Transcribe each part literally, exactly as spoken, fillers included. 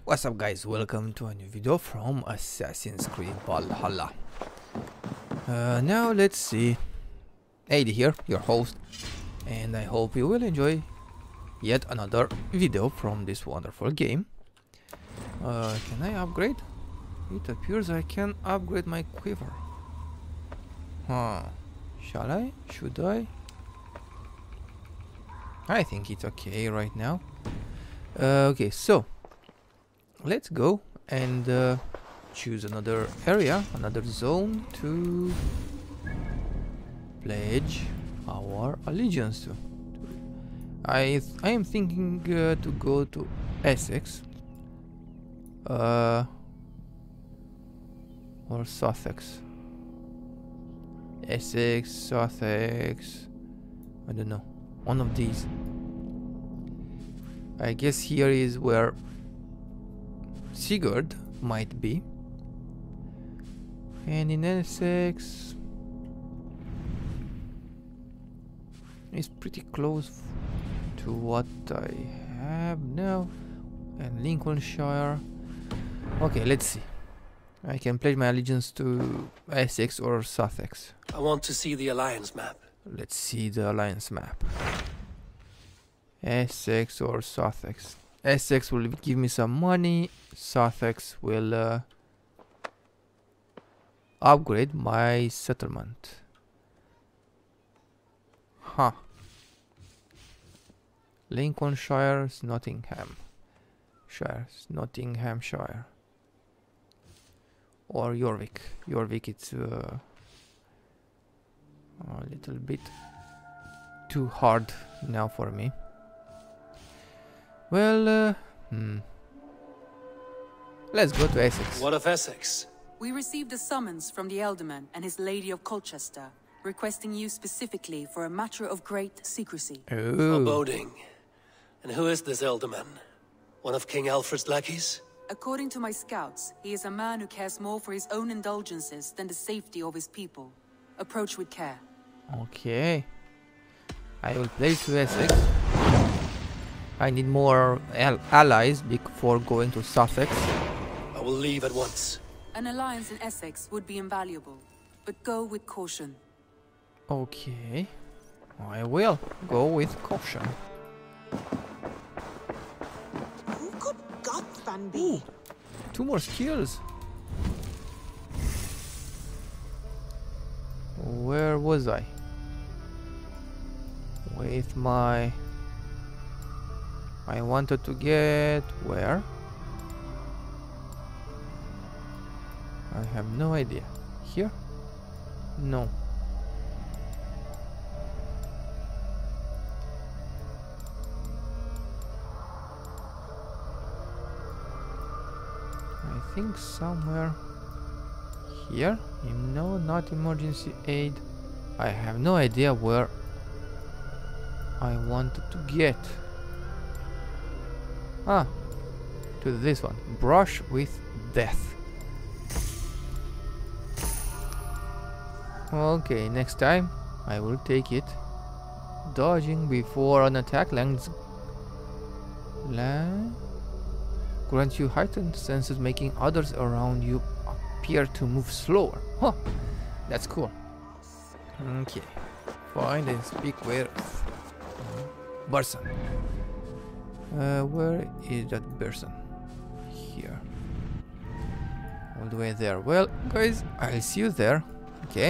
What's up guys, welcome to a new video from Assassin's Creed Valhalla. Uh, now let's see. Adi here, your host, and I hope you will enjoy yet another video from this wonderful game. Uh, can I upgrade? It appears I can upgrade my quiver. Huh. Shall I? Should I? I think it's okay right now. Uh, okay, so let's go and uh, choose another area, another zone to pledge our allegiance to. I th I am thinking uh, to go to Essex uh, or Sussex. Essex, Sussex, I don't know, one of these. I guess here is where Sigurd might be, and in Essex it's pretty close to what I have now, and Lincolnshire. Okay, let's see. I can pledge my allegiance to Essex or Sussex. I want to see the alliance map. Let's see the alliance map. Essex or Sussex. Essex will give me some money. Sussex will uh, upgrade my settlement. Huh. Lincolnshire, Nottingham. Shire, Nottinghamshire. Or Jorvik. Jorvik, it's uh, a little bit too hard now for me. Well, uh, hmm. Let's go to Essex. What of Essex? We received a summons from the Ealdorman and his Lady of Colchester, requesting you specifically for a matter of great secrecy. Oh. Foreboding. And who is this Ealdorman? One of King Aelfred's lackeys? According to my scouts, he is a man who cares more for his own indulgences than the safety of his people. Approach with care. Okay. I will play to Essex. I need more al allies before going to Sussex. I will leave at once. An alliance in Essex would be invaluable, but go with caution. Okay. I will go with caution. Who could God fan be? Two more skills. Where was I? With my... I wanted to get... where? I have no idea. Here? No. I think somewhere here. No, not emergency aid. I have no idea where I wanted to get. Ah, to this one. Brush with death. Okay, next time I will take it. Dodging before an attack lands. Land grants you heightened senses, making others around you appear to move slower. Huh, that's cool. Okay, find and speak with Birstan. Uh, where is that Birstan? Here. All the way there. Well, guys, I'll see you there. Okay.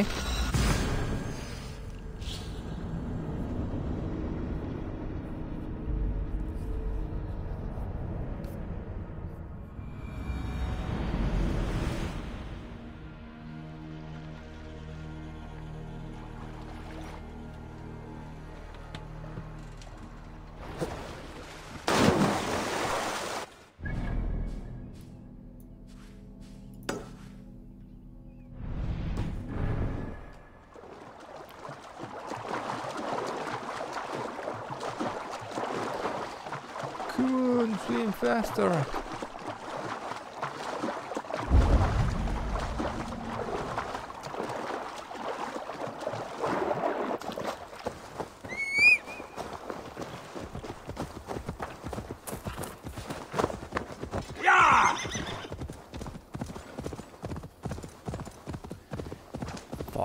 Come on, swim faster.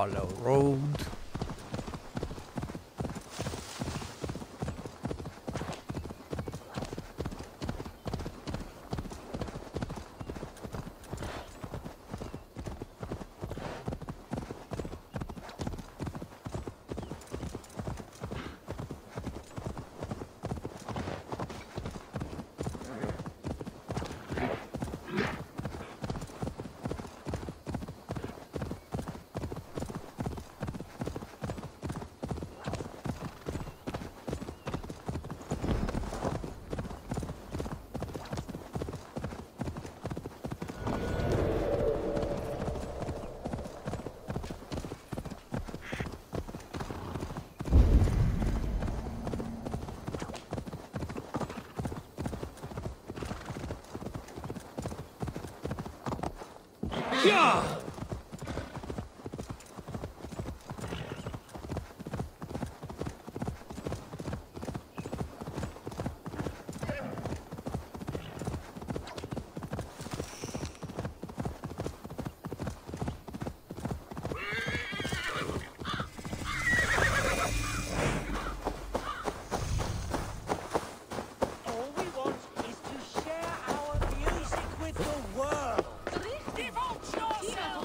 follow road. Yeah! All we want is to share our music with the world. Devote yourself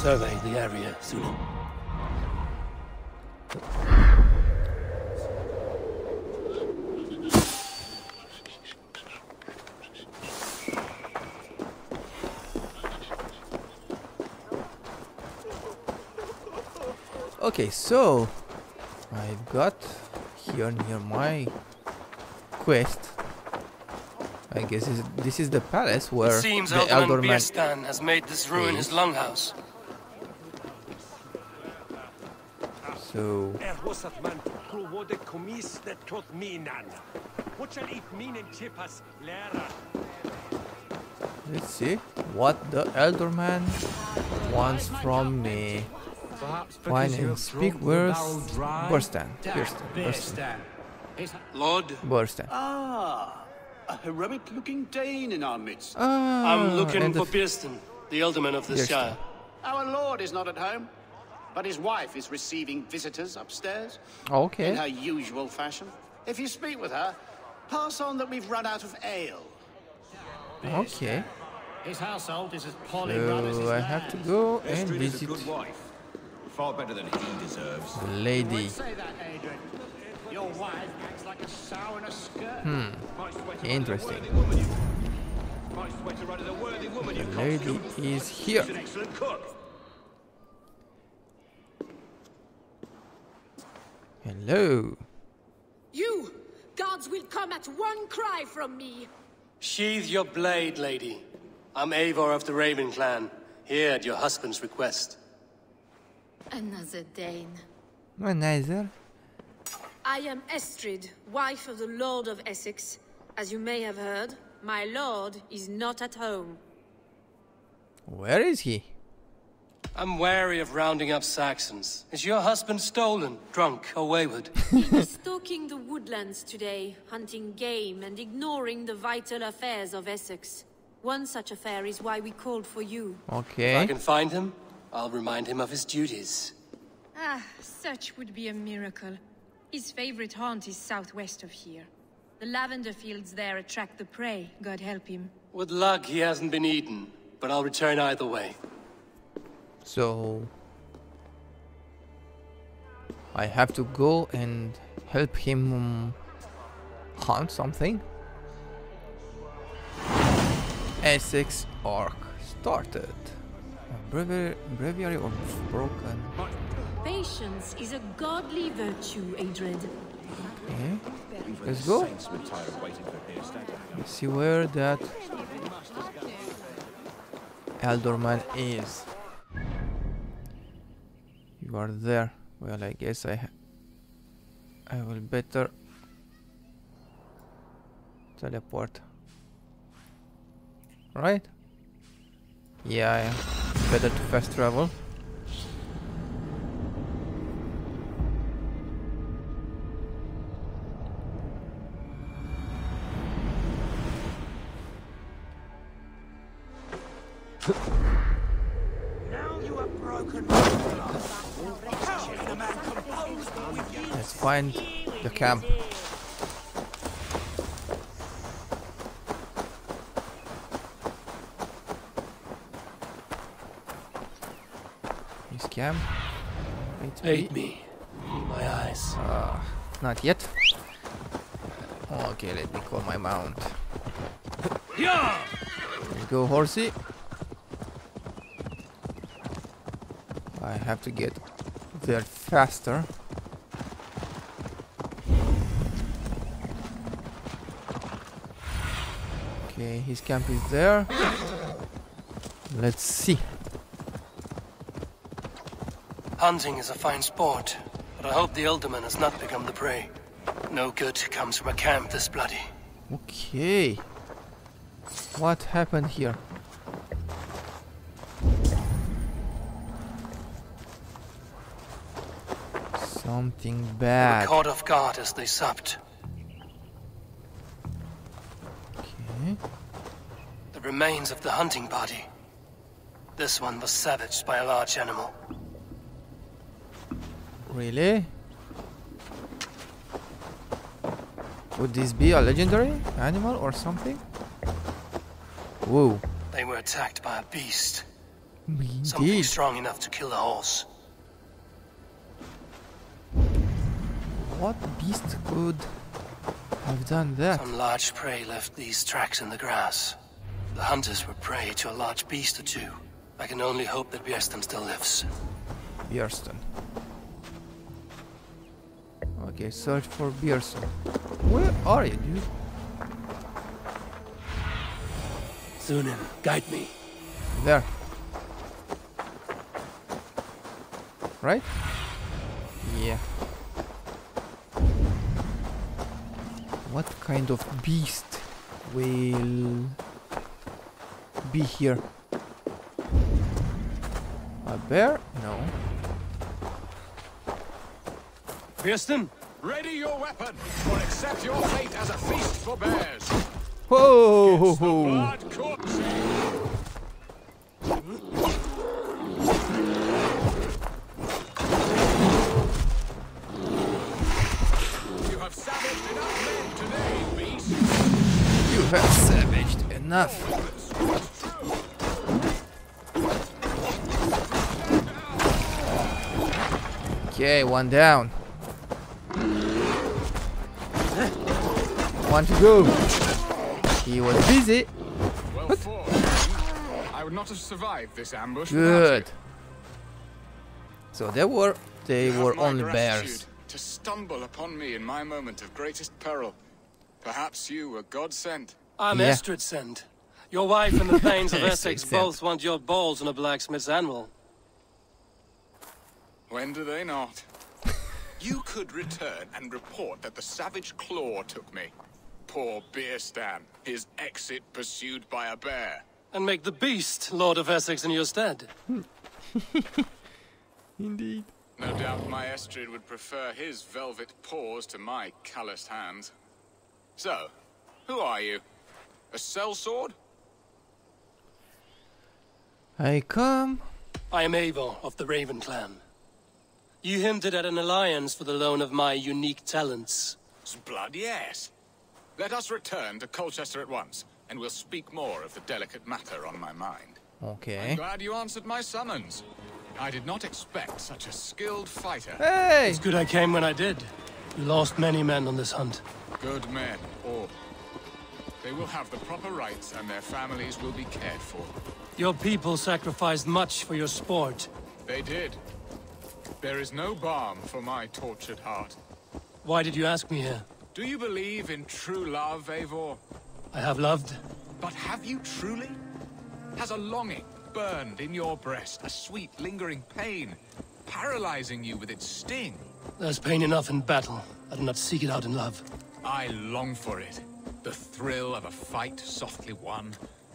survey the area sooner. Okay, so I've got here near my quest. I guess this, this is the palace where It seems the Alderman Elderman Birstan has made this ruin his is. longhouse. So let's see what the Elderman wants from me. Find and speak with Birstan. Birstan. Birstan. Lord, Birstan. Ah, a heroic-looking Dane in our midst. Ah, I'm looking and for the Birstan, the alderman of this Birstan. shire. Our lord is not at home, but his wife is receiving visitors upstairs in Okay. her usual fashion. If you speak with her, pass on that we've run out of ale. Okay. His household is as poorly run as his So I have to go and visit Far better than he deserves. the lady. Say that, Adrian. Your wife acts like a sow in a skirt. Hmm. Interesting. The lady is here. An excellent cook. Hello. You! Gods will come at one cry from me! Sheathe your blade, lady. I'm Eivor of the Raven clan, here at your husband's request. Another Dane. No, neither. I am Estrid, wife of the Lord of Essex. As you may have heard, my lord is not at home. Where is he? I'm wary of rounding up Saxons. Is your husband stolen, drunk, or wayward? He is stalking the woodlands today, hunting game and ignoring the vital affairs of Essex. One such affair is why we called for you. If I Okay. can find him, I'll remind him of his duties. Ah, such would be a miracle. His favorite haunt is southwest of here. The lavender fields there attract the prey, God help him. With luck, he hasn't been eaten, but I'll return either way. So I have to go and help him um, hunt something. Essexe Arc started. A breviary, breviary of broken. Patience is a godly virtue, Adred. Okay. Let's go. Let's see where that Elderman is. You are there. Well, I guess I ha I will better teleport. Right? Yeah, yeah. Better to fast travel. Let's find the camp. His camp. Wait, Aid me. My eyes. Uh, not yet. Okay, let me call my mount. Yeah! Here you go, horsey. I have to get there faster. Okay, his camp is there. Let's see. Hunting is a fine sport, but I hope the alderman has not become the prey. No good comes from a camp this bloody. Okay. What happened here? Something They were bad. caught off guard as they supped. Okay. The remains of the hunting party. This one was savaged by a large animal. Really? Would this be a legendary animal or something? Whoa. They were attacked by a beast. Something Indeed. strong enough to kill a horse. What beast could have done that? Some large prey left these tracks in the grass. The hunters were prey to a large beast or two. I can only hope that Birstan still lives. Birstan. Okay, search for Birstan. Where are you, dude? Thunin, guide me. There. Right? Yeah. What kind of beast will be here? A bear? No. Birstan? Ready your weapon, or accept your fate as a feast for bears. Whoa! Blood corpse. You have savaged enough men today, beast. You have savaged enough. Okay, one down. One to go. He was busy. Well fought. I would not have survived this ambush. Good. without So they were they you. You were have my only bears. gratitude to stumble upon me in my moment of greatest peril. Perhaps you were God sent. I'm Yeah. Estrid Send. Your wife and the Thanes of Estrid Essex Send. both want your balls on a blacksmith's anvil. When do they not? You could return and report that the savage claw took me. Poor Birstan, his exit pursued by a bear. And make the beast Lord of Essex in your stead. Indeed. No doubt my Estrid would prefer his velvet paws to my calloused hands. So, who are you? A sellsword? I come. I am Eivor of the Raven clan. You hinted at an alliance for the loan of my unique talents. Blood, yes. Let us return to Colchester at once, and we'll speak more of the delicate matter on my mind. Okay. I'm glad you answered my summons. I did not expect such a skilled fighter. Hey! It's good I came when I did. You lost many men on this hunt. Good men, all. They will have the proper rights, and their families will be cared for. Your people sacrificed much for your sport. They did. There is no balm for my tortured heart. Why did you ask me here? Do you believe in true love, Eivor? I have loved. But have you truly? Has a longing burned in your breast, a sweet, lingering pain, paralyzing you with its sting? There's pain enough in battle. I do not seek it out in love. I long for it. The thrill of a fight softly won.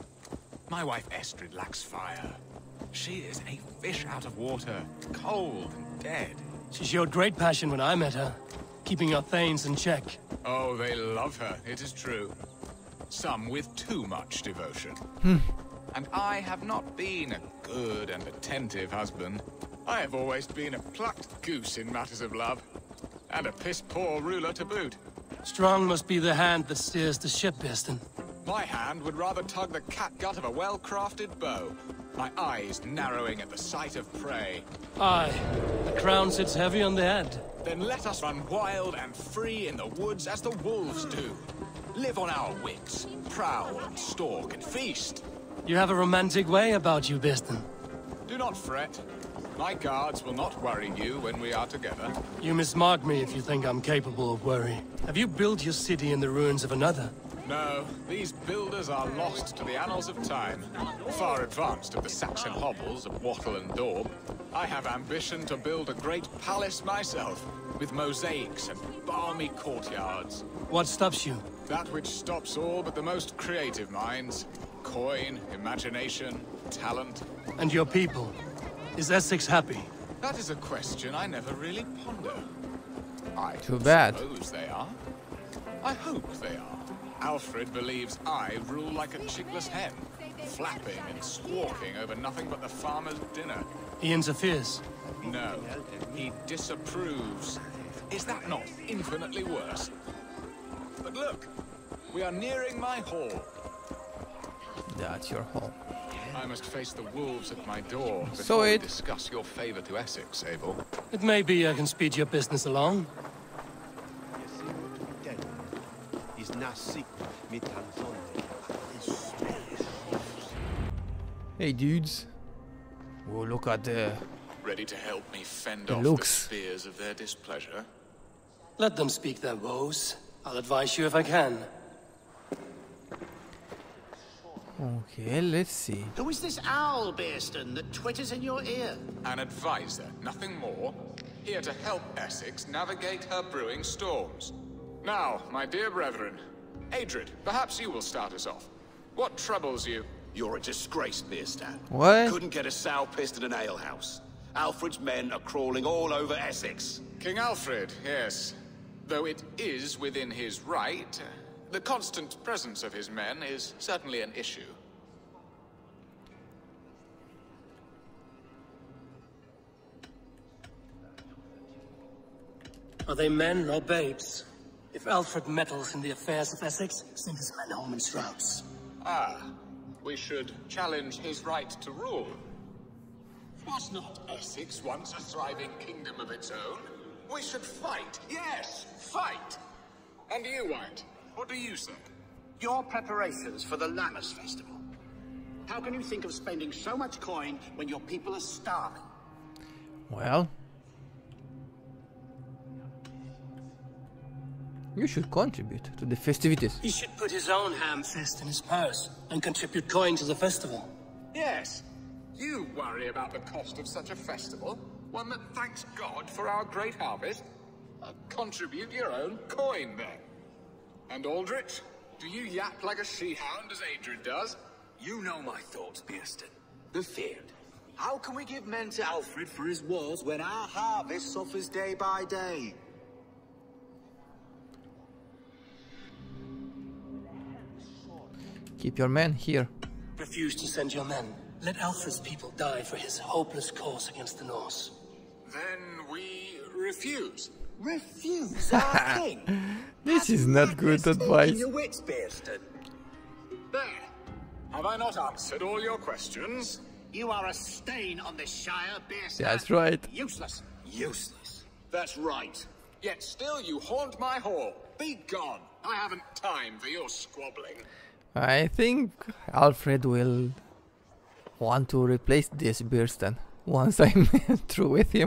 My wife Estrid lacks fire. She is a fish out of water, cold and dead. She showed great passion when I met her, keeping our Thanes in check. Oh, they love her, it is true. Some with too much devotion. And I have not been a good and attentive husband. I have always been a plucked goose in matters of love. And a piss-poor ruler to boot. Strong must be the hand that steers the ship, Birstan. My hand would rather tug the catgut of a well-crafted bow. My eyes narrowing at the sight of prey. Aye, the crown sits heavy on the head. Then let us run wild and free in the woods as the wolves do. Live on our wits, prowl and stalk and feast. You have a romantic way about you, Birstan. Do not fret. My guards will not worry you when we are together. You mismark me if you think I'm capable of worry. Have you built your city in the ruins of another? No, these builders are lost to the annals of time. Far advanced of the Saxon hovels of Wattle and Daub. I have ambition to build a great palace myself, with mosaics and balmy courtyards. What stops you? That which stops all but the most creative minds. Coin, imagination, talent. And your people? Is Essex happy? That is a question I never really ponder. I Too bad. suppose they are. I hope they are. Aelfred believes I rule like a chickless hen, flapping and squawking over nothing but the farmer's dinner. He interferes. No, he disapproves. Is that not infinitely worse? But look, we are nearing my hall. That's your home. I must face the wolves at my door before So we it. discuss your favor to Essex, Eivor. It may be I can speed your business along. Hey dudes. Oh, look at the... Ready to help me fend The off looks. the spears of their displeasure? Let them speak their woes. I'll advise you if I can. Okay, let's see. Who is this owl, Birstan, that twitters in your ear? An advisor, nothing more. Here to help Essex navigate her brewing storms. Now, my dear brethren, Adrid, perhaps you will start us off. What troubles you? You're a disgrace, Birstan. What? Couldn't get a sow pissed in an alehouse. Alfred's men are crawling all over Essex. King Aelfred, yes. Though it is within his right, the constant presence of his men is certainly an issue. Are they men or babes? If Alfred meddles in the affairs of Essex, send his men home in shrouds. Ah, we should challenge his right to rule. Was not Essex once a thriving kingdom of its own? We should fight, yes, fight! And you, White, what do you say? Your preparations for the Lammas festival. How can you think of spending so much coin when your people are starving? Well... You should contribute to the festivities. He should put his own ham-fist in his purse and contribute coin to the festival. Yes, you worry about the cost of such a festival, one that thanks God for our great harvest. Uh, contribute your own coin, then. And Aldrich, do you yap like a she-hound as Adrid does? You know my thoughts, Birstan. The feared. How can we give men to Alfred for his wars when our harvest suffers day by day? Keep your men here. Refuse to send your men. Let Alfred's people die for his hopeless cause against the Norse. Then we refuse. Refuse our king? This is not good advice. Your wits, Birstan. There. Have I not answered all your questions? You are a stain on this shire, Birstan. That's right. Useless. Useless. That's right. Yet still you haunt my hall. Be gone. I haven't time for your squabbling. I think Alfred will want to replace this Birstan once I'm through with him.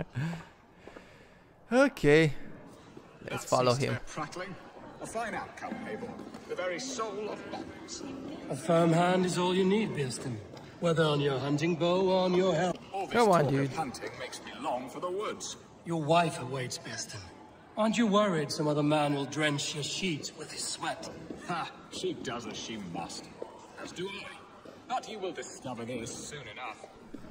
Okay, let's That follow ceased him. their prattling. A fine outcome, Eivor. The very soul of balance. A firm hand is all you need, Birstan. Whether on your hunting bow or on your helm. All this Come on, talk dude. of hunting makes me long for the woods. Your wife awaits, Birstan. Aren't you worried some other man will drench your sheets with his sweat? Ha! She does as she must. As do I. But you will discover this soon enough.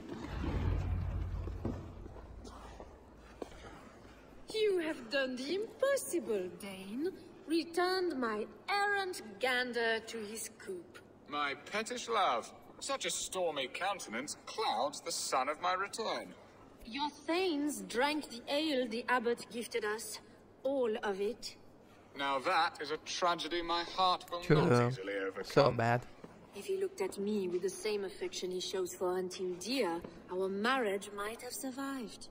You have done the impossible, Dane. Returned my errant gander to his coop. My pettish love. Such a stormy countenance clouds the sun of my return. Your thanes drank the ale the abbot gifted us. All of it. Now that is a tragedy my heart will True. not easily overcome. So bad. If he looked at me with the same affection he shows for hunting deer, our marriage might have survived.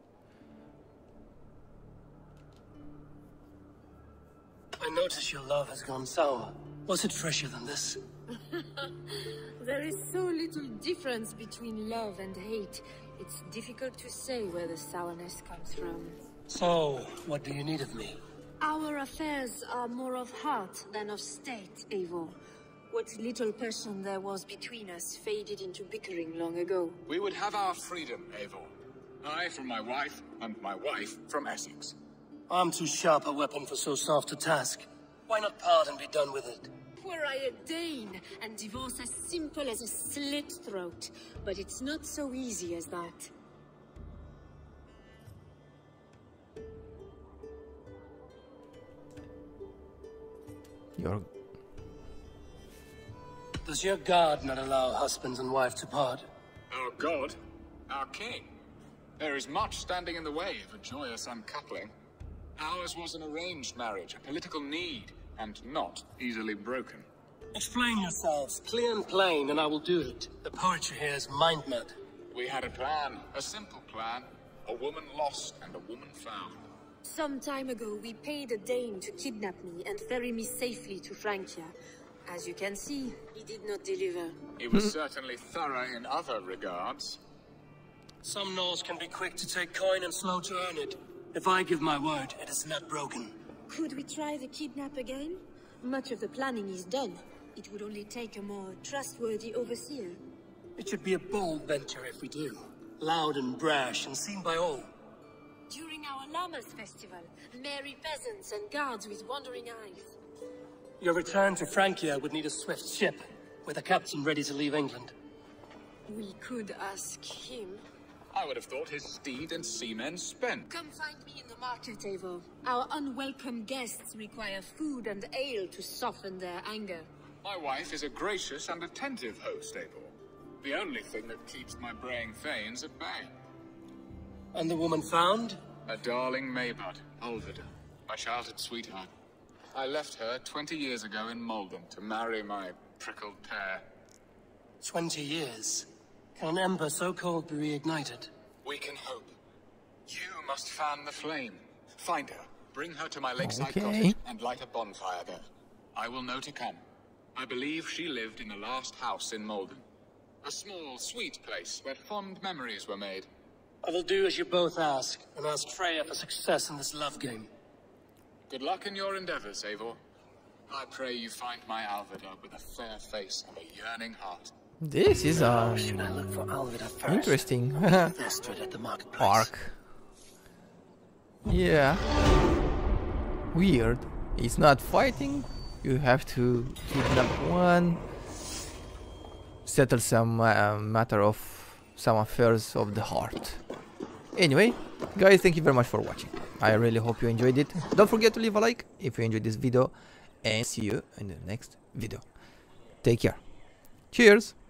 I notice your love has gone sour. Was it fresher than this? There is so little difference between love and hate. It's difficult to say where the sourness comes from. So, what do you need of me? Our affairs are more of heart than of state, Eivor. What little passion there was between us faded into bickering long ago. We would have our freedom, Eivor. I from my wife, and my wife from Essex. I'm too sharp a weapon for so soft a task. Why not part and be done with it? Were I a Dane, and divorce as simple as a slit throat. But it's not so easy as that. Your Does your God not allow husbands and wife to part? Our God, our king. There is much standing in the way of a joyous uncoupling. Ours was an arranged marriage, a political need, and not easily broken. Explain yourselves, clear and plain, and I will do it. The poetry here is mind-mad. We had a plan, a simple plan. A woman lost and a woman found. Some time ago, we paid a Dane to kidnap me and ferry me safely to Francia. As you can see, he did not deliver. He was certainly thorough in other regards. Some Norse can be quick to take coin and slow to earn it. If I give my word, it is not broken. Could we try the kidnap again? Much of the planning is done. It would only take a more trustworthy overseer. It should be a bold venture if we do. Loud and brash and seen by all. During our Llamas festival, merry peasants and guards with wandering eyes. Your return to Francia would need a swift ship, with a captain ready to leave England. We could ask him. I would have thought his steed and seamen spent. Come find me in the market, Eivor. Our unwelcome guests require food and ale to soften their anger. My wife is a gracious and attentive host, Eivor. The only thing that keeps my braying thanes at bay. And the woman found? A darling Maybud, Ulvida, my childhood sweetheart. I left her twenty years ago in Malden to marry my prickled pair. Twenty years? Can an ember so cold be reignited? We can hope. You must fan the flame. Find her, bring her to my lakeside Okay. cottage, and light a bonfire there. I will know to come. I believe she lived in the last house in Malden. A small, sweet place where fond memories were made. I will do as you both ask, and ask Freya for success in this love game. Good luck in your endeavors, Eivor. I pray you find my Alvida with a fair face and a yearning heart. This is um, Should I look for Alvida first? interesting Vested at the marketplace. arc. Yeah. Weird. It's not fighting. You have to kidnap one. Settle some uh, matter of some affairs of the heart. Anyway, guys, thank you very much for watching. I really hope you enjoyed it. Don't forget to leave a like if you enjoyed this video, and see you in the next video. Take care. Cheers.